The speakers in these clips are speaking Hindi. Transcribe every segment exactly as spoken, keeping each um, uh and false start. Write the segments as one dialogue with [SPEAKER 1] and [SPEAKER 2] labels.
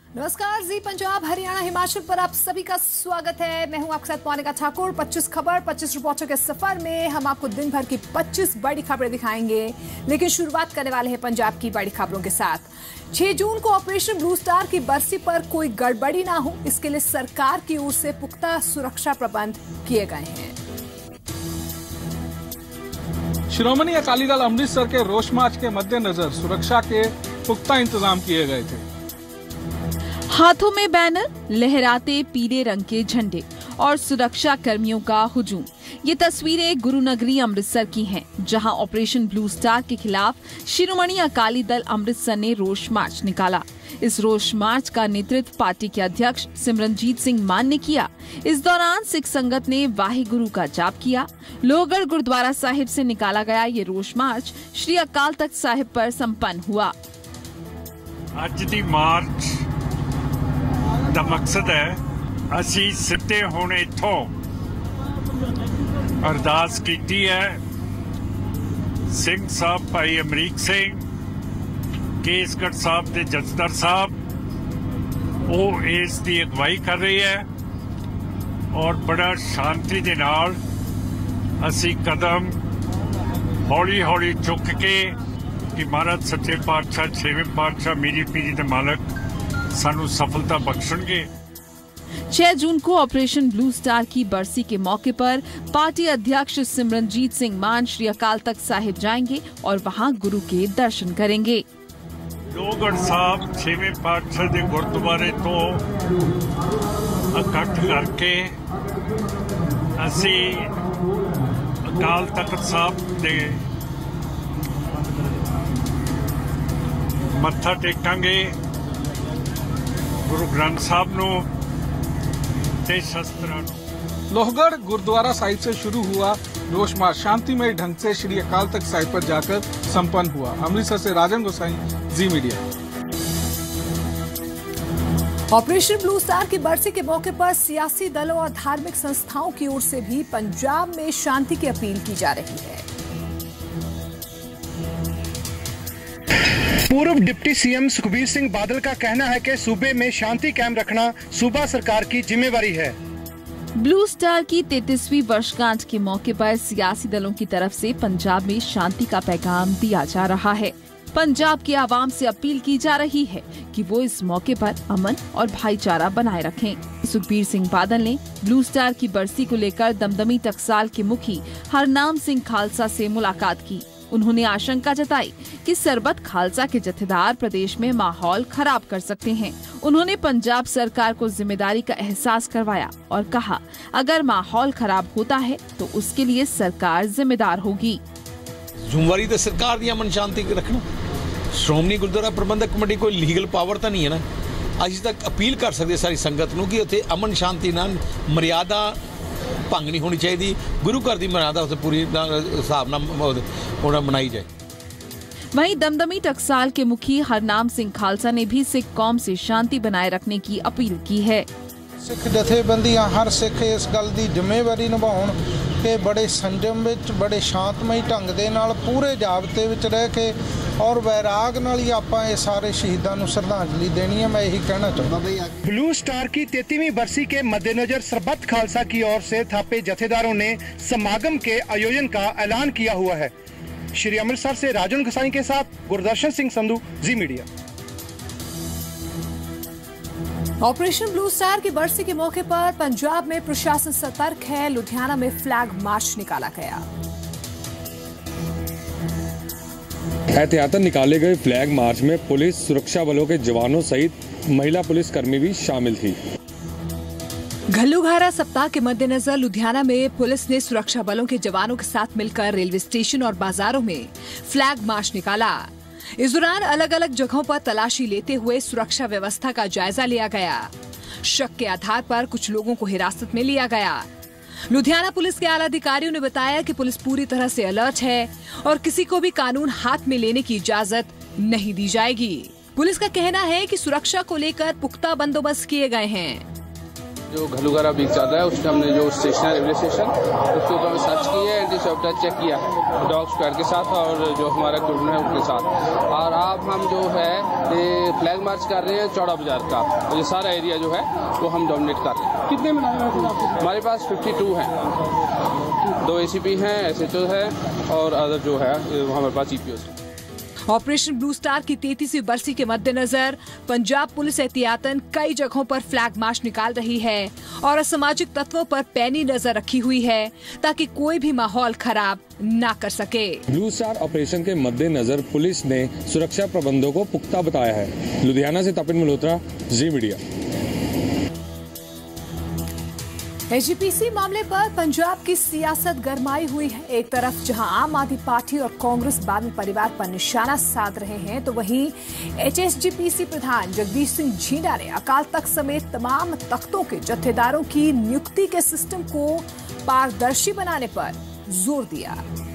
[SPEAKER 1] नमस्कार, जी पंजाब हरियाणा हिमाचल पर आप सभी का स्वागत है। मैं हूं आपके साथ मोनिका ठाकुर। पच्चीस खबर पच्चीस रिपोर्टर के सफर में हम आपको दिन भर की पच्चीस बड़ी खबरें दिखाएंगे, लेकिन शुरुआत करने वाले हैं पंजाब की बड़ी खबरों के साथ। छह जून को ऑपरेशन ब्लू स्टार की बरसी पर कोई गड़बड़ी ना हो, इसके लिए सरकार की ओर से पुख्ता सुरक्षा प्रबंध किए गए हैं।
[SPEAKER 2] शिरोमणि अकाली दल अमृतसर के रोष मार्च के मद्देनजर सुरक्षा के पुख्ता इंतजाम किए गए थे।
[SPEAKER 3] हाथों में बैनर, लहराते पीले रंग के झंडे और सुरक्षा कर्मियों का हुजूम। ये तस्वीरें गुरुनगरी अमृतसर की हैं, जहां ऑपरेशन ब्लू स्टार के खिलाफ शिरोमणि अकाली दल अमृतसर ने रोष मार्च निकाला। इस रोष मार्च का नेतृत्व पार्टी के अध्यक्ष सिमरनजीत सिंह मान ने किया। इस दौरान सिख संगत ने वाहिगुरु का जाप किया। लोहगढ़ गुरुद्वारा साहिब से निकाला गया ये रोष मार्च श्री अकाल तख्त साहिब पर संपन्न हुआ।
[SPEAKER 4] आज दी मार्च ਦਾ ਮਕਸਦ ਹੈ ਅਸੀਂ ਸਿੱਧੇ ਹੁਣ ਇੱਥੋਂ ਅਰਦਾਸ ਕੀਤੀ ਹੈ। ਸਿੰਘ ਸਾਹਿਬ ਭਾਈ ਅਮਰੀਕ ਸਿੰਘ ਕੇਸਗੜ੍ਹ ਸਾਹਿਬ ਦੇ ਜਥੇਦਾਰ ਸਾਹਿਬ ਉਹ ਇਸ ਦੀ ਅਗਵਾਈ ਕਰ ਰਹੇ ਹੈ ਔਰ ਬੜਾ ਸ਼ਾਂਤੀ ਦੇ ਨਾਲ ਅਸੀਂ ਕਦਮ ਹੌਲੀ ਹੌਲੀ ਚੁੱਕ ਕੇ ਕਿ ਮਹਾਰਾਜ ਸੱਚੇ ਪਾਤਸ਼ਾਹ ਛੇਵੇਂ ਪਾਤਸ਼ਾਹ ਮੇਰੀ ਪੀਰੀ ਦੇ ਮਾਲਕ सानू सफलता बख्शेंगे।
[SPEAKER 3] छह जून को ऑपरेशन ब्लू स्टार की बरसी के मौके पर पार्टी अध्यक्ष सिमरनजीत सिंह मान श्री अकाल तख्त साहिब जाएंगे और वहां गुरु के दर्शन करेंगे।
[SPEAKER 4] लोहगढ़ साहब छेवें पातशाह दे गुरुद्वारे तो इकट्ठ करके असी अकाल तख्त साहब दे मत्था टेकांगे। गुरु ग्रंथ साहब नो ते शस्त्र।
[SPEAKER 2] लोहगढ़ गुरुद्वारा साहिब से शुरू हुआ रोष मार्च शांतिमय ढंग से श्री अकाल तख्त साहिब पर जाकर संपन्न हुआ। अमृतसर से Rajan Gosai, Zee media.
[SPEAKER 1] Operation blue star की बरसी के मौके पर सियासी दलों और धार्मिक संस्थाओं की ओर से भी पंजाब में शांति की अपील की जा रही है।
[SPEAKER 5] पूर्व डिप्टी सीएम सुखबीर सिंह बादल का कहना है कि सूबे में शांति कायम रखना सूबा सरकार की जिम्मेवारी है।
[SPEAKER 3] ब्लू स्टार की तैंतीसवीं वर्षगांठ के मौके पर सियासी दलों की तरफ से पंजाब में शांति का पैगाम दिया जा रहा है। पंजाब की आवाम से अपील की जा रही है कि वो इस मौके पर अमन और भाईचारा बनाए रखें। सुखबीर सिंह बादल ने ब्लू स्टार की बरसी को लेकर दमदमी टकसाल के मुखी हरनाम सिंह खालसा से मुलाकात की। उन्होंने आशंका जताई कि सरबत खालसा के जथेदार प्रदेश में माहौल खराब कर सकते हैं। उन्होंने पंजाब सरकार को जिम्मेदारी का एहसास करवाया और कहा, अगर माहौल खराब होता है तो उसके लिए सरकार जिम्मेदार होगी।
[SPEAKER 6] जिम्मेवारी तो सरकार दी अमन शांति रखना। श्रोमणी गुरुद्वारा प्रबंधक कमेटी कोई लीगल पावर तो नहीं है ना। असीं तक अपील कर सकते सारी संगत नूं कि उत्थे अमन शांति नाल मर्यादा भंग नहीं होनी चाहिए। गुरु घर की मर्यादा उसे पूरी हिसाब नाल मनाई जाए।
[SPEAKER 3] वहीं दमदमी टकसाल के मुखी हरनाम सिंह खालसा ने भी सिख कौम से शांति बनाए रखने की अपील की है।
[SPEAKER 7] सिख जथेबंदियां हर सिख इस गल की जिम्मेवारी निभाउण कि बड़े संजम विच बड़े शांतमई ढंग दे नाल पूरे जाबते विच रह के और वैराग नाल ही आपां ये सारे शहीदां नूं श्रद्धांजलि देनी है। मैं यही कहना चाहता।
[SPEAKER 5] ब्लू स्टार की तैंतीसवीं बरसी के मद्देनजर सरबत खालसा की ओर से थापे जथेदारों ने समागम के आयोजन का ऐलान किया हुआ है। श्री अमृतसर से राजन गोसाई के साथ Gurdarshan Singh Sandhu, Zee media.
[SPEAKER 1] Operation blue star की बरसी के मौके पर पंजाब में प्रशासन सतर्क है। लुधियाना में फ्लैग मार्च निकाला गया।
[SPEAKER 8] एहतियातन निकाले गए फ्लैग मार्च में पुलिस सुरक्षा बलों के जवानों सहित महिला पुलिस कर्मी भी शामिल थी।
[SPEAKER 1] घल्लूघारा सप्ताह के मद्देनजर लुधियाना में पुलिस ने सुरक्षा बलों के जवानों के साथ मिलकर रेलवे स्टेशन और बाजारों में फ्लैग मार्च निकाला। इस दौरान अलग अलग जगहों पर तलाशी लेते हुए सुरक्षा व्यवस्था का जायजा लिया गया। शक के आधार पर कुछ लोगों को हिरासत में लिया गया। लुधियाना पुलिस के आला अधिकारियों ने बताया कि पुलिस पूरी तरह से अलर्ट है और किसी को भी कानून हाथ में लेने की इजाजत नहीं दी जाएगी। पुलिस का कहना है कि सुरक्षा को लेकर पुख्ता बंदोबस्त किए गए हैं।
[SPEAKER 9] जो घलूगरा वीक चल रहा है उसमें हमने जो स्टेशन है रेलवे स्टेशन उसके ऊपर हमने सर्च की है, एंटी सैबोटेज चेक किया है डॉग स्क्वाड के साथ और जो हमारा ग्रुप है उनके साथ। और अब हम जो है ये फ्लैग मार्च कर रहे हैं चौड़ा बाजार का, और ये सारा एरिया जो है वो हम डोमिनेट कर रहे हैं। कितने में हमारे पास बावन हैं, दो एसीपी हैं, एसएचओ है और अदर जो है हमारे पास ईपीओ है।
[SPEAKER 1] ऑपरेशन ब्लू स्टार की तैंतीसवीं बरसी के मद्देनजर पंजाब पुलिस एहतियातन कई जगहों पर फ्लैग मार्च निकाल रही है और असामाजिक तत्वों पर पैनी नजर रखी हुई है ताकि कोई भी माहौल खराब न कर सके।
[SPEAKER 8] ब्लू स्टार ऑपरेशन के मद्देनजर पुलिस ने सुरक्षा प्रबंधों को पुख्ता बताया है। लुधियाना से Tapin Malhotra, Zee media.
[SPEAKER 1] SGPC मामले पर पंजाब की सियासत गरमाई हुई है। एक तरफ जहां आम आदमी पार्टी और कांग्रेस बादल परिवार पर निशाना साध रहे हैं, तो वहीं एचएसजीपीसी प्रधान जगदीश सिंह झींडा ने अकाल तख्त समेत तमाम तख्तों के जत्थेदारों की नियुक्ति के सिस्टम को पारदर्शी बनाने पर जोर दिया।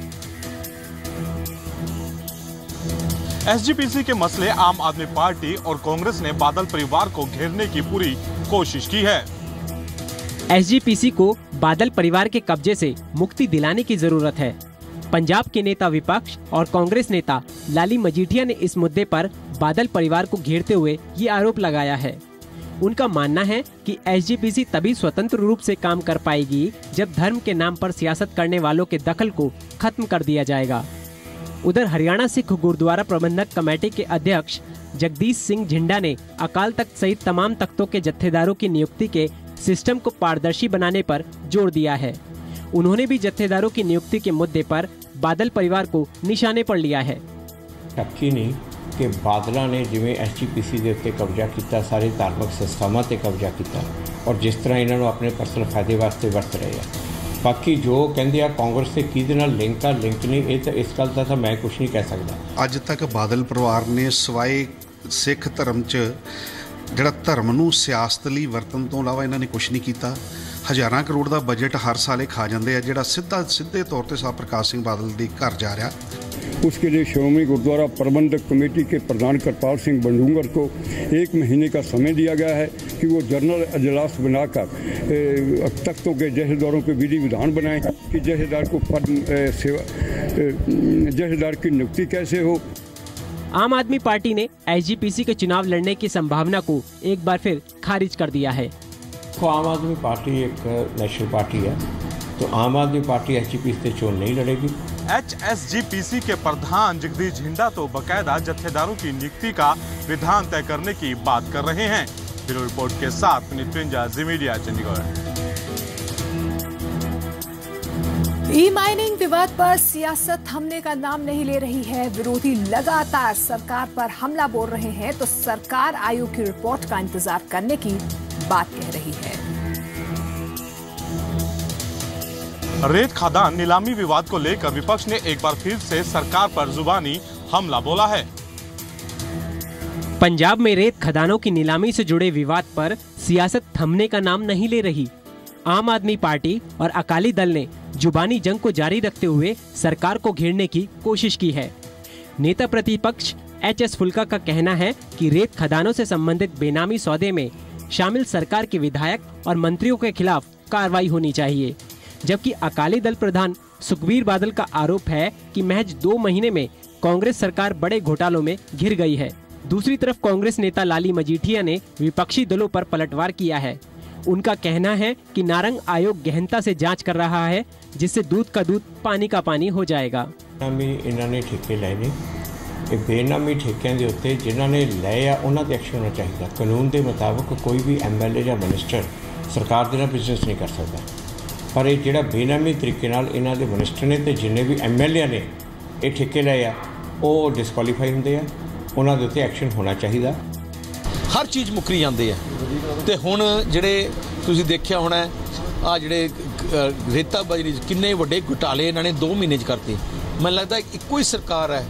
[SPEAKER 10] एसजीपीसी के मसले आम आदमी पार्टी और कांग्रेस ने बादल परिवार को घेरने की पूरी कोशिश की है।
[SPEAKER 11] एसजीपीसी को बादल परिवार के कब्जे से मुक्ति दिलाने की जरूरत है। पंजाब के नेता विपक्ष और कांग्रेस नेता लाली मजीठिया ने इस मुद्दे पर बादल परिवार को घेरते हुए ये आरोप लगाया है। उनका मानना है कि एसजीपीसी तभी स्वतंत्र रूप से काम कर पाएगी जब धर्म के नाम पर सियासत करने वालों के दखल को खत्म कर दिया जाएगा। उधर हरियाणा सिख गुरुद्वारा प्रबंधक कमेटी के अध्यक्ष जगदीश सिंह झिंडा ने अकाल तख्त सहित तमाम तख्तों के जत्थेदारों की नियुक्ति के सिस्टम को पारदर्शी बनाने पर जोर दिया है। उन्होंने भी जत्थेदारों की नियुक्ति के मुद्दे पर बादल परिवार को निशाने पर लिया है।
[SPEAKER 12] शक्की नहीं कि बादलों ने जिवें एसजीपीसी के उत्ते कब्जा किया, सारे धार्मिक संस्थावां ते कब्जा किया और जिस तरह इन्होंने अपने पर्सनल फायदे वास्ते वरत रहे हैं। बाकी जो कहते हैं कांग्रेस से किहदे नाल लिंक आ लिंक नहीं, ये तो इस गल का तो मैं कुछ नहीं कह सकता।
[SPEAKER 13] अज तक बादल परिवार ने सवाए सिख धर्म च ਜਿਹੜਾ ਧਰਮ ਨੂੰ ਸਿਆਸਤ ਲਈ ਵਰਤਣ ਤੋਂ ਇਲਾਵਾ ਇਹਨਾਂ ਨੇ ਕੁਝ ਨਹੀਂ ਕੀਤਾ। ਹਜ਼ਾਰਾਂ ਕਰੋੜ ਦਾ ਬਜਟ ਹਰ ਸਾਲੇ ਖਾ ਜਾਂਦੇ ਆ ਜਿਹੜਾ ਸਿੱਧਾ ਸਿੱਧੇ ਤੌਰ ਤੇ ਸਾਹਿਬ ਪ੍ਰਕਾਸ਼ ਸਿੰਘ ਬਾਦਲ ਦੇ ਘਰ ਜਾ ਰਿਹਾ।
[SPEAKER 14] उसके लिए श्रोमणी गुरुद्वारा प्रबंधक कमेटी के प्रधान करतार सिंह बंडूंगर को एक महीने का समय दिया गया है कि वो जनरल अजलास बनाकर तख्तों के जथेदारों के विधि विधान बनाएं कि जथेदार को पद सेवा जथेदार की नियुक्ति कैसे हो।
[SPEAKER 11] आम आदमी पार्टी ने एसजीपीसी के चुनाव लड़ने की संभावना को एक बार फिर खारिज कर दिया है।
[SPEAKER 12] तो आम आदमी पार्टी एक नेशनल पार्टी है, तो आम आदमी पार्टी एसजीपीसी से चुनाव नहीं लड़ेगी।
[SPEAKER 10] एचएसजीपीसी के प्रधान जगदीश झिंडा तो बकायदा जत्थेदारों की नियुक्ति का विधान तय करने की बात कर रहे हैं। ब्यूरो रिपोर्ट के साथ Zee media Chandigarh.
[SPEAKER 1] E mining विवाद पर सियासत थमने का नाम नहीं ले रही है। विरोधी लगातार सरकार पर हमला बोल रहे हैं तो सरकार आयोग की रिपोर्ट का इंतजार करने की बात कह रही है।
[SPEAKER 10] रेत खदान नीलामी विवाद को लेकर विपक्ष ने एक बार फिर से सरकार पर जुबानी हमला बोला है।
[SPEAKER 11] पंजाब में रेत खदानों की नीलामी से जुड़े विवाद पर सियासत थमने का नाम नहीं ले रही। आम आदमी पार्टी और अकाली दल ने जुबानी जंग को जारी रखते हुए सरकार को घेरने की कोशिश की है। नेता प्रतिपक्ष एच एस फुल्का का कहना है कि रेत खदानों से संबंधित बेनामी सौदे में शामिल सरकार के विधायक और मंत्रियों के खिलाफ कार्रवाई होनी चाहिए, जबकि अकाली दल प्रधान सुखबीर बादल का आरोप है कि महज दो महीने में कांग्रेस सरकार बड़े घोटालों में घिर गई है। दूसरी तरफ कांग्रेस नेता लाली मजीठिया ने विपक्षी दलों पर पलटवार किया है। उनका कहना है कि नारंग आयोग गहनता से जांच कर रहा है, जिससे दूध का दूध पानी का पानी हो जाएगा।
[SPEAKER 12] इन्होंने ठेके लाए ने, बेनामी ठेकों के उत्ते जिन्होंने लाए आ उन्होंने एक्शन होना चाहिए। कानून के मुताबिक कोई भी एम एल ए या मिनिस्टर सरकार के नाल बिजनेस नहीं कर सकता, पर ये जो बेनामी तरीके नाल इन्हां दे मिनिस्टर ने तो जिन्हें भी एम एल ए ने ये ठेके लाए आ वो डिसकुआलीफाई होंदे आ, उन्हां दे उत्ते एक्शन होना चाहिए।
[SPEAKER 6] हर चीज़ मुकरी जाती है तो हुण जिहड़े तुसीं देखिया होना आ जिहड़े रेता बजरी किन्ने वड्डे घोटाले इन्होंने दो महीने करते। मैं लगता इक्को ही सरकार है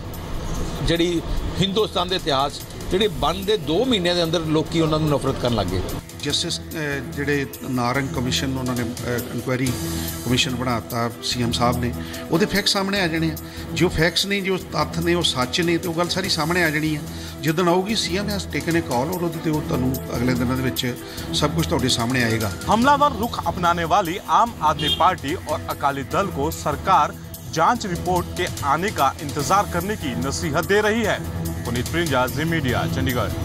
[SPEAKER 6] जिहड़ी हिंदुस्तान के इतिहास जिहड़ी बन दे दो महीने के अंदर लोग उन्होंने नफरत करन लग गए।
[SPEAKER 13] जस्टिस ਜਿਹੜੇ ਨਾਰੰਗ ਕਮਿਸ਼ਨ ਉਹਨਾਂ ਨੇ ਇਨਕੁਆਇਰੀ ਕਮਿਸ਼ਨ ਬਣਾਤਾ ਸੀਐਮ ਸਾਹਿਬ ਨੇ, ਉਹਦੇ ਫੈਕਟ ਸਾਹਮਣੇ ਆ ਜਾਣੇ ਆ। ਜੋ ਫੈਕਟਸ ਨੇ, ਜੋ ਤੱਥ ਨੇ, ਉਹ ਸੱਚ ਨੇ ਤੇ ਉਹ ਗੱਲ ਸਾਰੀ ਸਾਹਮਣੇ ਆ ਜਾਣੀ ਆ। ਜਿੱਦਣ ਆਊਗੀ CM has taken a call, ਔਰ ਉਹਦੇ ਤੇ ਉਹ ਤੁਹਾਨੂੰ ਅਗਲੇ ਦਿਨਾਂ ਦੇ ਵਿੱਚ ਸਭ ਕੁਝ ਤੁਹਾਡੇ ਸਾਹਮਣੇ ਆਏਗਾ।
[SPEAKER 10] हमलावर रुख अपनाने वाली आम आदमी पार्टी और अकाली दल को सरकार जांच रिपोर्ट के आने का इंतजार करने की नसीहत दे रही है। Puneet Prinja, Zee media, Chandigarh.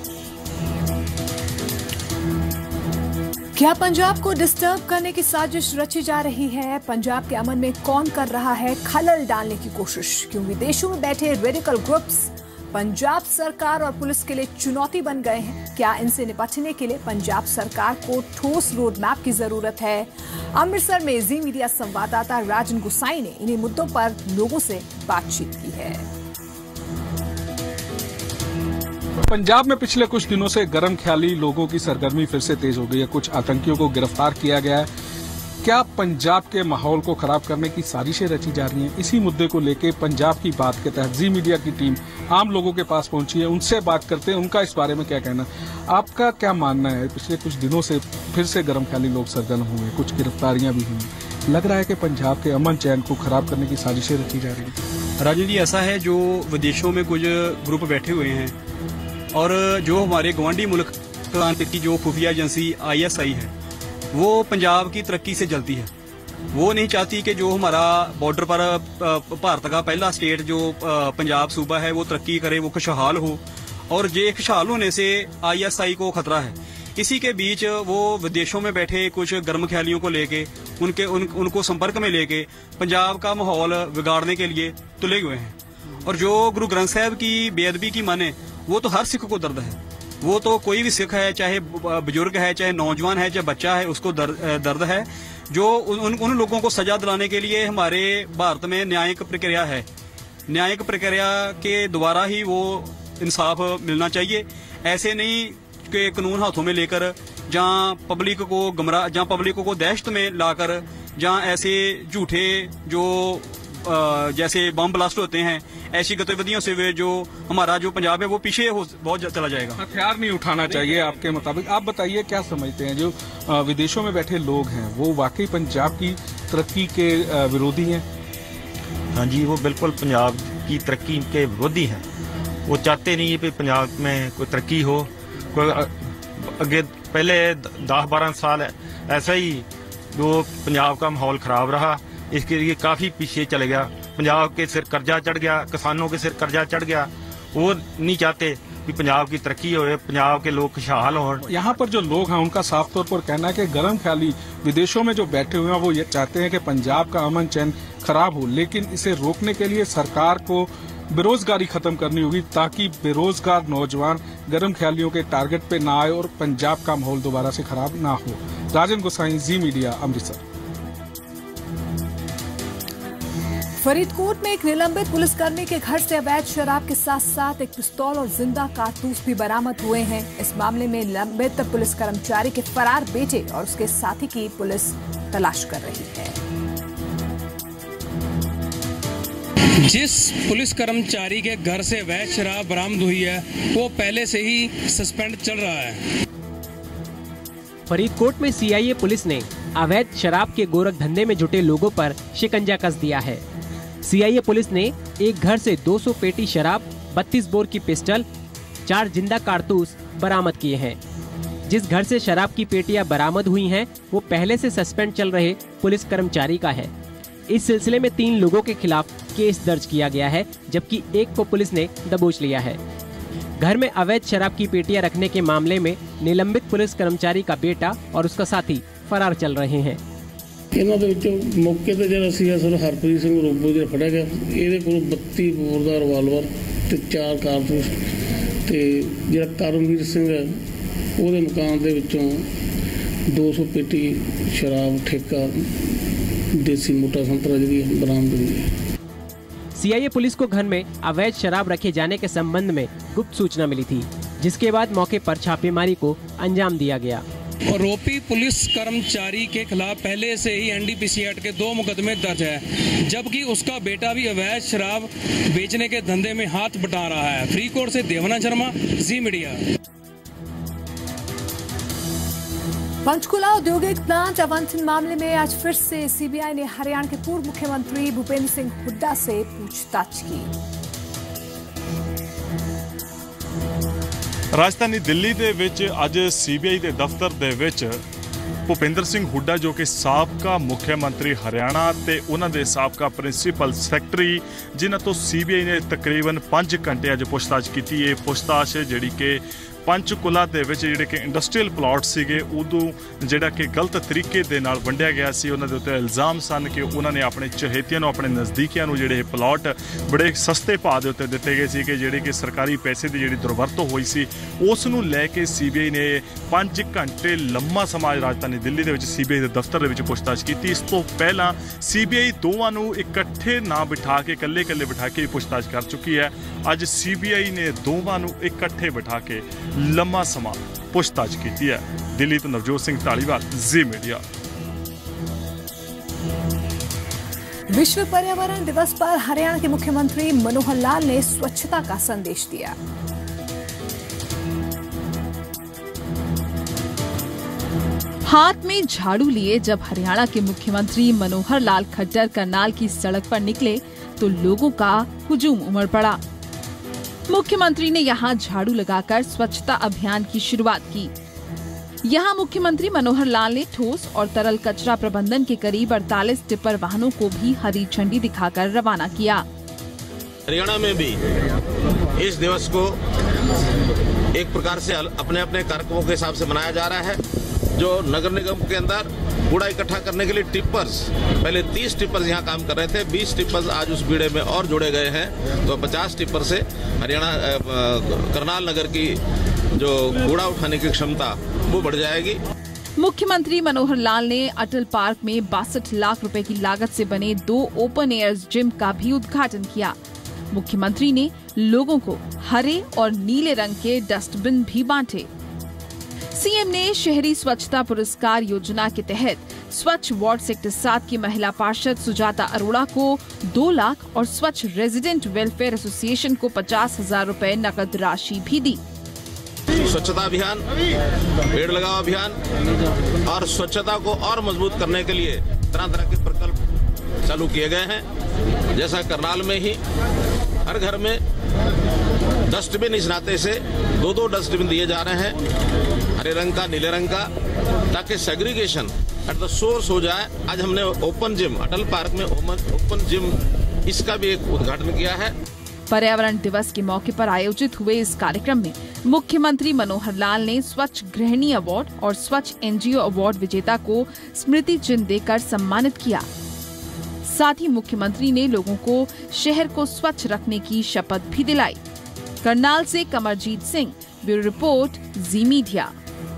[SPEAKER 1] क्या पंजाब को डिस्टर्ब करने की साजिश रची जा रही है? पंजाब के अमन में कौन कर रहा है खलल डालने की कोशिश? क्यों विदेशों में बैठे रेडिकल ग्रुप्स पंजाब सरकार और पुलिस के लिए चुनौती बन गए हैं? क्या इनसे निपटने के लिए पंजाब सरकार को ठोस रोड मैप की जरूरत है? अमृतसर में ज़ी मीडिया संवाददाता राजन गुसाई ने इन्हीं मुद्दों पर लोगों से बातचीत की है।
[SPEAKER 2] पंजाब में पिछले कुछ दिनों से गर्म ख्याली लोगों की सरगर्मी फिर से तेज हो गई है। कुछ आतंकियों को गिरफ्तार किया गया है। क्या पंजाब के माहौल को खराब करने की साजिशें रची जा रही हैं? इसी मुद्दे को लेकर पंजाब की बात के तहत ज़ी मीडिया की टीम आम लोगों के पास पहुंची है। उनसे बात करते हैं, उनका इस बारे में क्या कहना। आपका क्या मानना है? पिछले कुछ दिनों से फिर से गर्म ख्याली लोग सरगर्म हुए, कुछ गिरफ्तारियां भी हुई। लग रहा है कि पंजाब के अमन चैन को खराब करने की साजिशें रची जा रही है।
[SPEAKER 15] राजन जी, ऐसा है, जो विदेशों में कुछ ग्रुप बैठे हुए हैं और जो हमारे गवांडी मुल्क की जो खुफिया एजेंसी आई एस आई है, वो पंजाब की तरक्की से जलती है। वो नहीं चाहती कि जो हमारा बॉर्डर पर भारत का पहला स्टेट जो पंजाब सूबा है वो तरक्की करे, वो खुशहाल हो। और ये खुशहाल होने से आई एस आई को खतरा है। इसी के बीच वो विदेशों में बैठे कुछ गर्म ख्यालियों को लेके उनके उन, उनको संपर्क में लेके पंजाब का माहौल बिगाड़ने के लिए तुले हुए हैं। और जो गुरु ग्रंथ साहब की बेअदबी की माने, वो तो हर सिख को दर्द है। वो तो कोई भी सिख है, चाहे बुजुर्ग है, चाहे नौजवान है, चाहे बच्चा है, उसको दर्द, दर्द है। जो उन, उन लोगों को सजा दिलाने के लिए हमारे भारत में न्यायिक प्रक्रिया है। न्यायिक प्रक्रिया के द्वारा ही वो इंसाफ मिलना चाहिए। ऐसे नहीं कि कानून हाथों में लेकर जहाँ पब्लिक को गुमराह, जहाँ पब्लिक को दहशत में लाकर, जहाँ ऐसे झूठे जो जैसे बम ब्लास्ट होते हैं, ऐसी गतिविधियों से वे जो हमारा जो पंजाब है वो पीछे हो बहुत चला जाएगा।
[SPEAKER 2] हथियार नहीं उठाना चाहिए आपके मुताबिक। आप बताइए, क्या समझते हैं जो विदेशों में बैठे लोग हैं वो वाकई पंजाब की तरक्की के विरोधी हैं?
[SPEAKER 16] हाँ जी, वो बिल्कुल पंजाब की तरक्की के विरोधी हैं। वो चाहते नहीं है कि पंजाब में कोई तरक्की हो। कोई अगे पहले दस बारह साल ऐसा ही जो पंजाब का माहौल खराब रहा, इसके लिए काफी पीछे चले गया। पंजाब के सिर कर्जा चढ़ गया, किसानों के सिर कर्जा चढ़ गया। वो नहीं चाहते कि पंजाब की तरक्की हो, पंजाब के लोग खुशहाल हों।
[SPEAKER 2] यहाँ पर जो लोग हैं उनका साफ तौर पर कहना है कि गर्म ख्याली विदेशों में जो बैठे हुए हैं वो ये चाहते हैं कि पंजाब का अमन चैन खराब हो, लेकिन इसे रोकने के लिए सरकार को बेरोजगारी खत्म करनी होगी ताकि बेरोजगार नौजवान गर्म ख्यालियों के टारगेट पे ना आए और पंजाब का माहौल दोबारा से खराब ना हो। Rajan Gosai, Zee media, Amritsar.
[SPEAKER 1] फरीदकोट में एक निलंबित पुलिसकर्मी के घर से अवैध शराब के साथ साथ एक पिस्तौल और जिंदा कारतूस भी बरामद हुए हैं। इस मामले में निलंबित पुलिस कर्मचारी के फरार बेटे और उसके साथी की पुलिस तलाश कर रही है।
[SPEAKER 17] जिस पुलिस कर्मचारी के घर से अवैध शराब बरामद हुई है वो पहले से ही सस्पेंड चल रहा है।
[SPEAKER 11] फरीदकोट में सी आई ए पुलिस ने अवैध शराब के गोरख धंधे में जुटे लोगों पर शिकंजा कस दिया है। सी आई ए पुलिस ने एक घर से दो सौ पेटी शराब, बत्तीस बोर की पिस्टल, चार जिंदा कारतूस बरामद किए हैं। जिस घर से शराब की पेटियां बरामद हुई हैं, वो पहले से सस्पेंड चल रहे पुलिस कर्मचारी का है। इस सिलसिले में तीन लोगों के खिलाफ केस दर्ज किया गया है, जबकि एक को पुलिस ने दबोच लिया है। घर में अवैध शराब की पेटियां रखने के मामले में निलंबित पुलिस कर्मचारी का बेटा और उसका साथी फरार चल रहे हैं।
[SPEAKER 18] ਇਹਨਾਂ ਦੇ ਵਿੱਚੋਂ ਮੌਕੇ ਤੇ ਜਿਹੜਾ ਸੀ ਅਸਲ ਹਰਪ੍ਰੀਤ ਸਿੰਘ ਰੋਬੋ ਜਿਹੜਾ ਫੜਿਆ ਗਿਆ, ਇਹਦੇ ਕੋਲ ਬੱਤੀ ਬੋਰ ਦਾ ਰਿਵਾਲਵਰ ਤੇ ਚਾਰ ਕਾਰਤੂਸ ਤੇ ਜਿਹੜਾ ਕਰਮਵੀਰ ਸਿੰਘ ਹੈ ਉਹਦੇ ਮਕਾਨ ਦੇ ਵਿੱਚੋਂ दो सौ पेटी शराब ठेका देसी मोटा संतरा जी बरामद हुई है।
[SPEAKER 11] सी आई ए पुलिस को घर में अवैध शराब रखे जाने के संबंध में गुप्त सूचना मिली थी, जिसके बाद मौके पर छापेमारी को अंजाम दिया गया।
[SPEAKER 17] आरोपी पुलिस कर्मचारी के खिलाफ पहले से ही N D P S act के दो मुकदमे दर्ज है, जबकि उसका बेटा भी अवैध शराब बेचने के धंधे में हाथ बटा रहा है। फरीदकोट से देवना शर्मा, जी मीडिया।
[SPEAKER 1] पंचकुला औद्योगिक प्लांट आवंटन मामले में आज फिर से सीबीआई ने हरियाणा के पूर्व मुख्यमंत्री भूपेंद्र सिंह हुड्डा से पूछताछ की।
[SPEAKER 10] राजधानी दिल्ली ਦੇ ਵਿੱਚ ਅੱਜ ਸੀਬੀਆਈ ਦੇ ਦਫ਼ਤਰ ਦੇ ਵਿੱਚ ਭੁਪਿੰਦਰ ਸਿੰਘ ਹੁੱਡਾ ਜੋ ਕਿ ਸਾਬਕਾ ਮੁੱਖ ਮੰਤਰੀ ਹਰਿਆਣਾ ਤੇ ਉਹਨਾਂ ਦੇ ਸਾਬਕਾ ਪ੍ਰਿੰਸੀਪਲ ਸੈਕਟਰੀ ਜਿਨ੍ਹਾਂ ਤੋਂ ਸੀਬੀਆਈ ਨੇ ਤਕਰੀਬਨ ਪੰਜ ਘੰਟੇ ਅੱਜ ਪੁੱਛਤਾਛ ਕੀਤੀ। ਇਹ ਪੁੱਛਤਾਛ ਜਿਹੜੀ ਕਿ पंचकुला ਦੇ ਵਿੱਚ ਜਿਹੜੇ ਕਿ ਇੰਡਸਟਰੀਅਲ ਪਲਾਟ ਸੀਗੇ ਉਦੋਂ ਜਿਹੜਾ ਕਿ ਗਲਤ ਤਰੀਕੇ ਦੇ ਨਾਲ ਵੰਡਿਆ ਗਿਆ ਸੀ। ਉਹਨਾਂ ਦੇ ਉੱਤੇ ਇਲਜ਼ਾਮ ਸਨ ਕਿ ਉਹਨਾਂ ਨੇ ਆਪਣੇ ਚਹੇਤਿਆਂ ਨੂੰ ਆਪਣੇ ਨਜ਼ਦੀਕੀਆਂ ਨੂੰ ਜਿਹੜੇ ਪਲਾਟ ਬੜੇ ਸਸਤੇ ਭਾਅ ਦੇ ਉੱਤੇ ਦਿੱਤੇ ਗਏ ਸੀ ਕਿ ਜਿਹੜੇ ਕਿ ਸਰਕਾਰੀ ਪੈਸੇ ਦੀ ਜਿਹੜੀ ਦੁਰਵਰਤੋਂ ਹੋਈ ਸੀ ਉਸ ਨੂੰ ਲੈ ਕੇ ਸੀਬੀਆਈ ਨੇ ਪੰਜ ਘੰਟੇ ਲੰਮਾ ਸਮਾਂ ਰਾਜਧਾਨੀ ਦਿੱਲੀ ਦੇ ਵਿੱਚ ਸੀਬੀਆਈ ਦੇ ਦਫ਼ਤਰ ਦੇ ਵਿੱਚ ਪੁੱਛਤਾਛ ਕੀਤੀ। ਇਸ ਤੋਂ ਪਹਿਲਾਂ ਸੀਬੀਆਈ ਦੋਵਾਂ ਨੂੰ ਇਕੱਠੇ ਨਾ ਬਿਠਾ ਕੇ ਇਕੱਲੇ ਇਕੱਲੇ ਬਿਠਾ ਕੇ ਪੁੱਛਤਾਛ ਕਰ ਚੁੱਕੀ ਹੈ। ਅੱਜ ਸੀਬੀਆਈ ਨੇ ਦੋਵਾਂ ਨੂੰ ਇਕੱਠੇ ਬਿਠਾ ਕੇ लम्मा समा पूछताछ की है। दिल्ली तो नवजोत सिंह धालीवाल, जी मीडिया।
[SPEAKER 1] विश्व पर्यावरण दिवस पर हरियाणा के मुख्यमंत्री मनोहर लाल ने स्वच्छता का संदेश दिया।
[SPEAKER 3] हाथ में झाड़ू लिए जब हरियाणा के मुख्यमंत्री मनोहर लाल खट्टर करनाल की सड़क पर निकले तो लोगों का हुजूम उमड़ पड़ा। मुख्यमंत्री ने यहां झाड़ू लगाकर स्वच्छता अभियान की शुरुआत की। यहां मुख्यमंत्री मनोहर लाल ने ठोस और तरल कचरा प्रबंधन के करीब अड़तालीस टिप्पर वाहनों को भी हरी झंडी दिखाकर रवाना किया।
[SPEAKER 19] हरियाणा में भी इस दिवस को एक प्रकार से अपने अपने कार्यक्रमों के हिसाब से मनाया जा रहा है। जो नगर निगम के अंदर कूड़ा इकट्ठा करने के लिए टिप्पर्स, पहले तीस टिप्पर्स यहाँ काम कर रहे थे, बीस टिप्पर्स आज उस बीड़े में और जोड़े गए हैं, तो पचास टिप्पर से हरियाणा करनाल नगर की जो कूड़ा उठाने की क्षमता वो बढ़ जाएगी।
[SPEAKER 3] मुख्यमंत्री मनोहर लाल ने अटल पार्क में बासठ लाख रुपए की लागत से बने दो ओपन एयर जिम का भी उद्घाटन किया। मुख्यमंत्री ने लोगों को हरे और नीले रंग के डस्टबिन भी बांटे। सीएम ने शहरी स्वच्छता पुरस्कार योजना के तहत स्वच्छ वार्ड सेक्टर सात की महिला पार्षद सुजाता अरोड़ा को दो लाख और स्वच्छ रेजिडेंट वेलफेयर एसोसिएशन को पचास हजार रूपए नकद राशि भी दी।
[SPEAKER 19] स्वच्छता अभियान, पेड़ लगाओ अभियान और स्वच्छता को और मजबूत करने के लिए तरह तरह के प्रकल्प चालू किए गए हैं। जैसा करनाल में ही हर घर में डस्टबिन इस नाते से दो दो डस्टबिन दिए जा रहे हैं, हरे रंग का, नीले रंग का, ताकि सेग्रीगेशन एट द सोर्स हो जाए। आज हमने ओपन जिम अटल पार्क में ओपन जिम इसका भी एक उद्घाटन किया है।
[SPEAKER 3] पर्यावरण दिवस के मौके पर आयोजित हुए इस कार्यक्रम में मुख्यमंत्री मनोहर लाल ने स्वच्छ गृहिणी अवार्ड और स्वच्छ एनजीओ अवार्ड विजेता को स्मृति चिन्ह देकर सम्मानित किया। साथ ही मुख्यमंत्री ने लोगों को शहर को स्वच्छ रखने की शपथ भी दिलाई। करनाल से Kamarjeet Singh, bureau report, Zee media.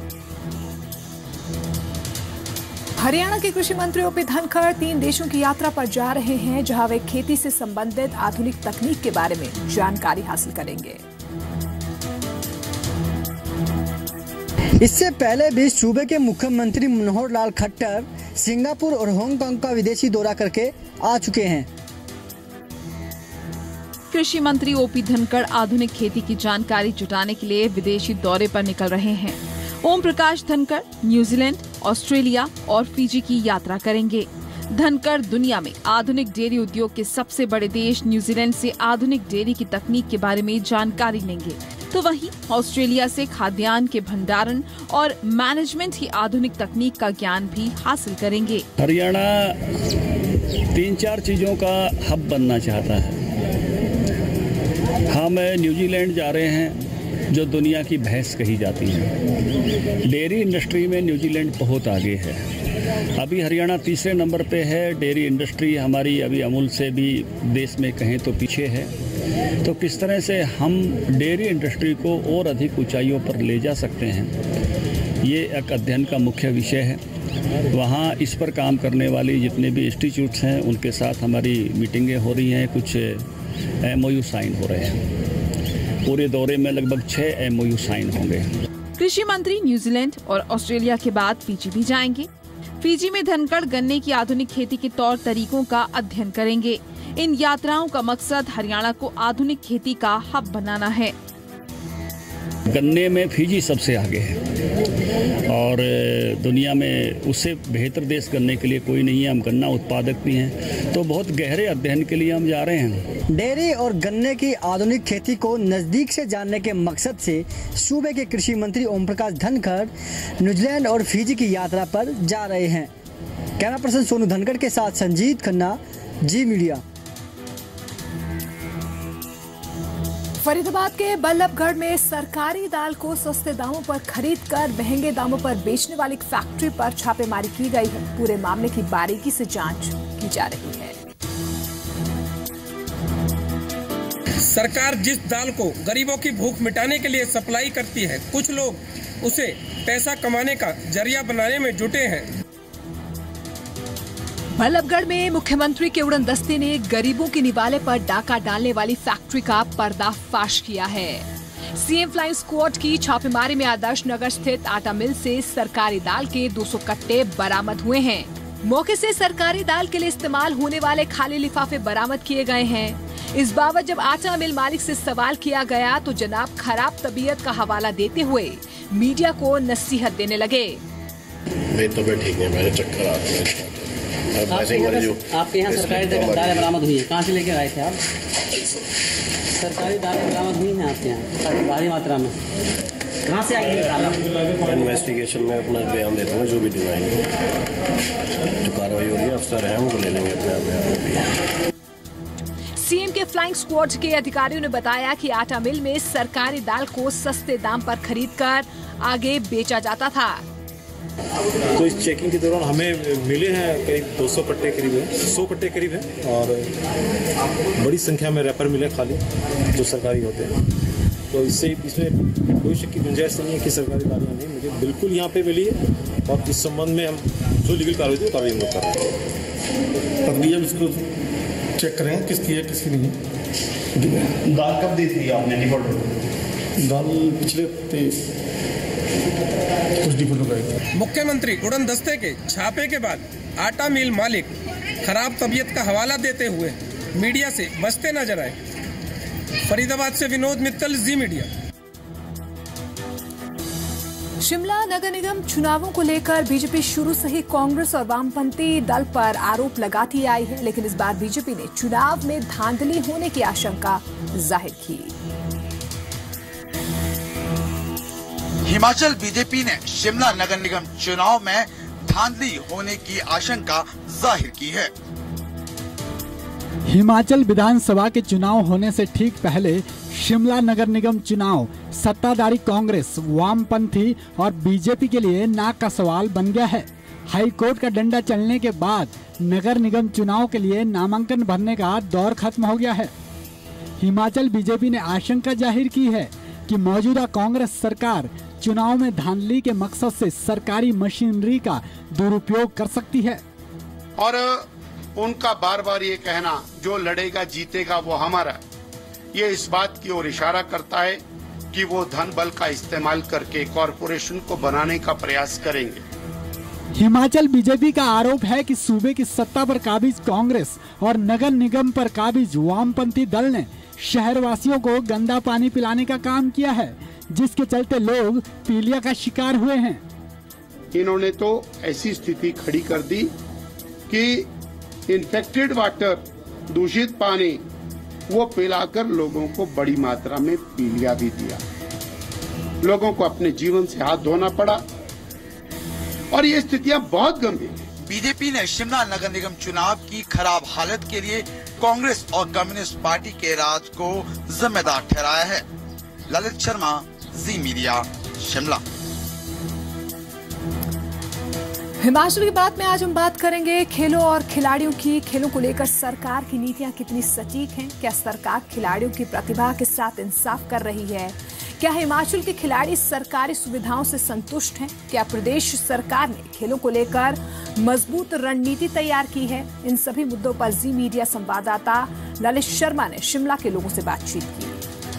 [SPEAKER 1] Haryana के कृषि मंत्री ओपी धनखड़ तीन देशों की यात्रा पर जा रहे हैं, जहां वे खेती से संबंधित आधुनिक तकनीक के बारे में जानकारी हासिल करेंगे।
[SPEAKER 20] इससे पहले भी सूबे के मुख्यमंत्री मनोहर लाल खट्टर सिंगापुर और हांगकांग का विदेशी दौरा करके आ चुके हैं।
[SPEAKER 3] कृषि मंत्री ओपी धनखड़ आधुनिक खेती की जानकारी जुटाने के लिए विदेशी दौरे पर निकल रहे हैं। ओम प्रकाश धनखड़ न्यूजीलैंड, ऑस्ट्रेलिया और फिजी की यात्रा करेंगे। धनखड़ दुनिया में आधुनिक डेयरी उद्योग के सबसे बड़े देश न्यूजीलैंड से आधुनिक डेयरी की तकनीक के बारे में जानकारी लेंगे, तो वहीं ऑस्ट्रेलिया से खाद्यान्न के भंडारण और मैनेजमेंट की आधुनिक तकनीक का ज्ञान भी हासिल करेंगे।
[SPEAKER 21] हरियाणा तीन चार चीजों का हब बनना चाहता है। हम न्यूजीलैंड जा रहे हैं, जो दुनिया की भैंस कही जाती है। डेयरी इंडस्ट्री में न्यूजीलैंड बहुत आगे है। अभी हरियाणा तीसरे नंबर पे है। डेयरी इंडस्ट्री हमारी अभी अमूल से भी देश में कहें तो पीछे है। तो किस तरह से हम डेयरी इंडस्ट्री को और अधिक ऊंचाइयों पर ले जा सकते हैं, ये एक अध्ययन का मुख्य विषय है। वहाँ इस पर काम करने वाली जितने भी इंस्टीट्यूट्स हैं उनके साथ हमारी मीटिंगें हो रही हैं, कुछ एमओयू साइन हो रहे हैं। पूरे दौरे में लगभग छह एमओयू साइन होंगे।
[SPEAKER 3] कृषि मंत्री न्यूजीलैंड और ऑस्ट्रेलिया के बाद फिजी भी जाएंगे। फिजी में धनखड़ गन्ने की आधुनिक खेती के तौर तरीकों का अध्ययन करेंगे। इन यात्राओं का मकसद हरियाणा को आधुनिक खेती का हब बनाना है।
[SPEAKER 21] गन्ने में फिजी सबसे आगे है। और दुनिया में उससे बेहतर देश करने के लिए कोई नहीं है। हम गन्ना उत्पादक भी हैं, तो बहुत गहरे अध्ययन के लिए हम जा रहे हैं।
[SPEAKER 20] डेयरी और गन्ने की आधुनिक खेती को नजदीक से जानने के मकसद से सूबे के कृषि मंत्री ओम प्रकाश धनखड़ न्यूजीलैंड और फिजी की यात्रा पर जा रहे हैं। कैमरा पर्सन सोनू धनखड़ के साथ संजीत खन्ना, जी मीडिया।
[SPEAKER 1] फरीदाबाद के बल्लभगढ़ में सरकारी दाल को सस्ते दामों पर खरीदकर महंगे दामों पर बेचने वाली एक फैक्ट्री पर छापेमारी की गई है। पूरे मामले की बारीकी से जांच की जा रही है।
[SPEAKER 17] सरकार जिस दाल को गरीबों की भूख मिटाने के लिए सप्लाई करती है, कुछ लोग उसे पैसा कमाने का जरिया बनाने में जुटे हैं।
[SPEAKER 1] बल्लभगढ़ में मुख्यमंत्री के उड़न दस्ते ने गरीबों के निवाले पर डाका डालने वाली फैक्ट्री का पर्दाफाश किया है। सीएम फ्लाइंग स्क्वाड की छापेमारी में आदर्श नगर स्थित आटा मिल से सरकारी दाल के दो सौ कट्टे बरामद हुए हैं। मौके से सरकारी दाल के लिए इस्तेमाल होने वाले खाली लिफाफे बरामद किए गए हैं। इस बाबत जब आटा मिल मालिक से सवाल किया गया तो जनाब खराब तबीयत का हवाला देते हुए मीडिया को नसीहत देने लगे।
[SPEAKER 4] मेरी तबीयत ठीक नहीं, मेरे चक्कर आते हैं।
[SPEAKER 22] आपके यहाँ, आपके यहाँ सरकारी दालें बरामद हुई है, कहाँ से लेकर आए थे आप? सरकारी दालें बरामद हुई हैं आपके यहाँ भारी मात्रा में, कहाँ से आई है?
[SPEAKER 4] इन्वेस्टिगेशन में अपना बयान देता हूँ, जो भी दिलाएंगे, जो कार्रवाई हो रही है अफसर है उनको ले लेंगे अपने आप।
[SPEAKER 1] सीएम के फ्लाइंग स्क्वाड के अधिकारियों ने बताया कि आटा मिल में सरकारी दाल को सस्ते दाम पर खरीदकर आगे बेचा जाता था।
[SPEAKER 23] तो इस चेकिंग के दौरान हमें मिले हैं करीब दो सौ कट्टे करीब है, सौ कट्टे करीब है, और बड़ी संख्या में रैपर मिले खाली जो सरकारी होते हैं। तो इससे इसमें कोई शक की गुंजाइश नहीं है कि सरकारी दालें नहीं मुझे बिल्कुल यहाँ पे मिली है, और इस संबंध में हम जो लीगल कार्रवाई थी कार्रवाई हम लोग कर रहे हैं।
[SPEAKER 22] अभी हम इसको चेक करें किसकी है किसकी नहीं है।
[SPEAKER 4] दाल कब दी थी आपने डिफॉल्ट?
[SPEAKER 22] दाल पिछले कुछ डिफॉल्ट।
[SPEAKER 17] मुख्यमंत्री उड़न दस्ते के छापे के बाद आटा मिल मालिक खराब तबीयत का हवाला देते हुए मीडिया से बचते नजर आए। फरीदाबाद से विनोद मित्तल, जी मीडिया।
[SPEAKER 1] शिमला नगर निगम चुनावों को लेकर बीजेपी शुरू से ही कांग्रेस और वामपंथी दल पर आरोप लगाती आई है, लेकिन इस बार बीजेपी ने चुनाव में धांधली होने की आशंका जाहिर की।
[SPEAKER 24] हिमाचल बीजेपी ने शिमला नगर निगम चुनाव में धांधली होने की आशंका जाहिर की है।
[SPEAKER 25] हिमाचल विधानसभा के चुनाव होने से ठीक पहले शिमला नगर निगम चुनाव सत्ताधारी कांग्रेस, वामपंथी और बीजेपी के लिए नाक का सवाल बन गया है। हाईकोर्ट का डंडा चलने के बाद नगर निगम चुनाव के लिए नामांकन भरने का दौर खत्म हो गया है। हिमाचल बीजेपी ने आशंका जाहिर की है कि मौजूदा कांग्रेस सरकार चुनाव में धांधली के मकसद से सरकारी मशीनरी का दुरुपयोग कर सकती है।
[SPEAKER 26] और उनका बार बार ये कहना जो लड़ेगा जीतेगा वो हमारा, ये इस बात की ओर इशारा करता है कि वो धन बल का इस्तेमाल करके कॉरपोरेशन को बनाने का प्रयास करेंगे।
[SPEAKER 25] हिमाचल बीजेपी का आरोप है कि सूबे की सत्ता पर काबिज कांग्रेस और नगर निगम पर काबिज वामपंथी दल ने शहरवासियों को गंदा पानी पिलाने का काम किया है, जिसके चलते लोग पीलिया का शिकार हुए हैं।
[SPEAKER 26] इन्होंने तो ऐसी स्थिति खड़ी कर दी कि इन्फेक्टेड वाटर, दूषित पानी वो पिलाकर लोगों को बड़ी मात्रा में पीलिया भी दिया। लोगों को अपने जीवन से हाथ धोना पड़ा और ये स्थितियां बहुत गंभीर हैं।
[SPEAKER 24] बीजेपी ने शिमला नगर निगम चुनाव की खराब हालत के लिए कांग्रेस और कम्युनिस्ट पार्टी के राज को जिम्मेदार ठहराया है। Lalit Sharma, Zee media, Shimla.
[SPEAKER 1] हिमाचल की बात में आज हम बात करेंगे खेलों और खिलाड़ियों की। खेलों को लेकर सरकार की नीतियां कितनी सटीक हैं? क्या सरकार खिलाड़ियों की प्रतिभा के साथ इंसाफ कर रही है? क्या हिमाचल के खिलाड़ी सरकारी सुविधाओं से संतुष्ट हैं? क्या प्रदेश सरकार ने खेलों को लेकर मजबूत रणनीति तैयार की है? इन सभी मुद्दों पर जी मीडिया संवाददाता ललित शर्मा ने शिमला के लोगों से बातचीत की।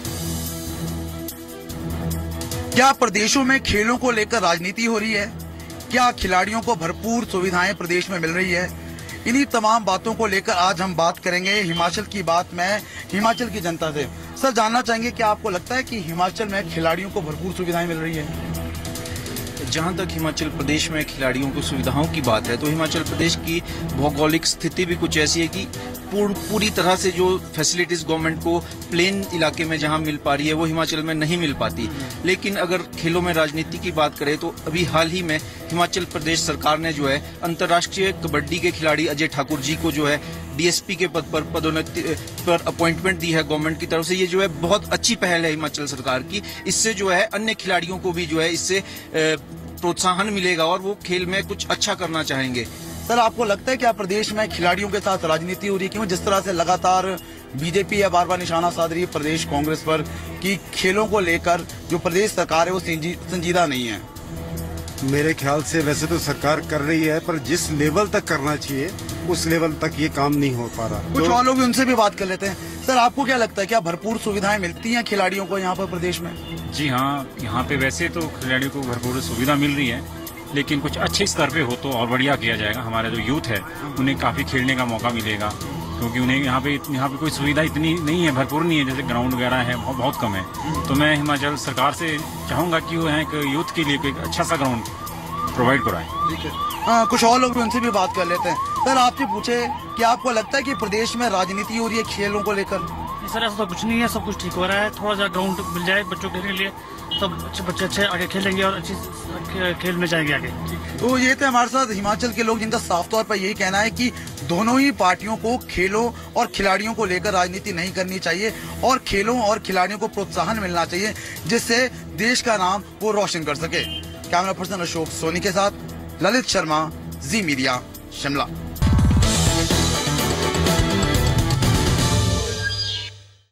[SPEAKER 24] क्या प्रदेशों में खेलों को लेकर राजनीति हो रही है? क्या खिलाड़ियों को भरपूर सुविधाएं प्रदेश में मिल रही है? इन्हीं तमाम बातों को लेकर आज हम बात करेंगे हिमाचल की बात में हिमाचल की जनता से। सर, जानना चाहेंगे क्या आपको लगता है कि हिमाचल में खिलाड़ियों को भरपूर सुविधाएं मिल रही है?
[SPEAKER 5] जहां तक हिमाचल प्रदेश में खिलाड़ियों को सुविधाओं की बात है तो हिमाचल प्रदेश की भौगोलिक स्थिति भी कुछ ऐसी है कि पूर, पूरी तरह से जो फैसिलिटीज गवर्नमेंट को प्लेन इलाके में जहां मिल पा रही है वो हिमाचल में नहीं मिल पाती। लेकिन अगर खेलों में राजनीति की बात करें तो अभी हाल ही में हिमाचल प्रदेश सरकार ने जो है अंतर्राष्ट्रीय कबड्डी के खिलाड़ी अजय ठाकुर जी को जो है डीएसपी के पद पर पदोन्नति पर अपॉइंटमेंट दी है गवर्नमेंट की तरफ से। ये जो है बहुत अच्छी पहल है हिमाचल सरकार की। इससे जो है अन्य खिलाड़ियों को भी जो है इससे प्रोत्साहन मिलेगा और वो खेल में कुछ अच्छा करना चाहेंगे।
[SPEAKER 24] सर, आपको लगता है क्या प्रदेश में खिलाड़ियों के साथ राजनीति हो रही है? क्यों जिस तरह से लगातार बीजेपी या बार बार निशाना साध रही है प्रदेश कांग्रेस पर कि खेलों को लेकर जो प्रदेश सरकार है वो संजीदा नहीं है?
[SPEAKER 7] मेरे ख्याल से वैसे तो सरकार कर रही है, पर जिस लेवल तक करना चाहिए उस लेवल तक ये काम नहीं हो पा रहा।
[SPEAKER 24] कुछ और लोग भी उनसे भी बात कर लेते हैं। सर, आपको क्या लगता है क्या भरपूर सुविधाएं मिलती हैं खिलाड़ियों को यहाँ पर प्रदेश में?
[SPEAKER 8] जी हाँ, यहाँ पे वैसे तो खिलाड़ियों को भरपूर सुविधा मिल रही है, लेकिन कुछ अच्छे स्तर पे हो तो और बढ़िया किया जाएगा। हमारा जो यूथ है उन्हें काफी खेलने का मौका मिलेगा, क्योंकि उन्हें यहाँ पे यहाँ पे कोई सुविधा इतनी नहीं है, भरपूर नहीं है, जैसे ग्राउंड वगैरह है बहुत कम है। तो मैं हिमाचल सरकार से चाहूंगा कि वो यहाँ एक यूथ के लिए कोई अच्छा सा ग्राउंड प्रोवाइड कराएं।
[SPEAKER 24] ठीक है। हाँ, कुछ और लोग भी उनसे भी बात कर लेते हैं। सर, आपसे पूछे कि आपको लगता है कि प्रदेश में राजनीति हो रही है खेलों को लेकर?
[SPEAKER 9] सर, ऐसा तो कुछ नहीं है, सब कुछ ठीक हो रहा है। थोड़ा सा ग्राउंड मिल जाए बच्चों के लिए, तब अच्छे बच्चे अच्छे आगे खेलेंगे और अच्छी खेल में जाएंगे आगे।
[SPEAKER 24] तो ये थे हमारे साथ हिमाचल के लोग जिनका साफ तौर पर यही कहना है कि दोनों ही पार्टियों को खेलों और खिलाड़ियों को लेकर राजनीति नहीं करनी चाहिए और खेलों और खिलाड़ियों को प्रोत्साहन मिलना चाहिए, जिससे देश का नाम वो रोशन कर सके। कैमरा पर्सन अशोक सोनी के साथ ललित शर्मा, जी मीडिया, शिमला।